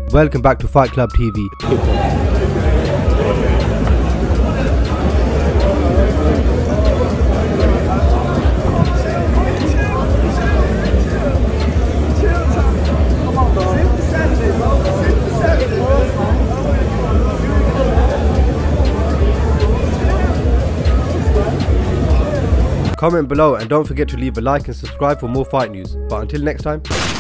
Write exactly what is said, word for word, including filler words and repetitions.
welcome back to Fight Club T V. Comment below and don't forget to leave a like and subscribe for more fight news. But until next time.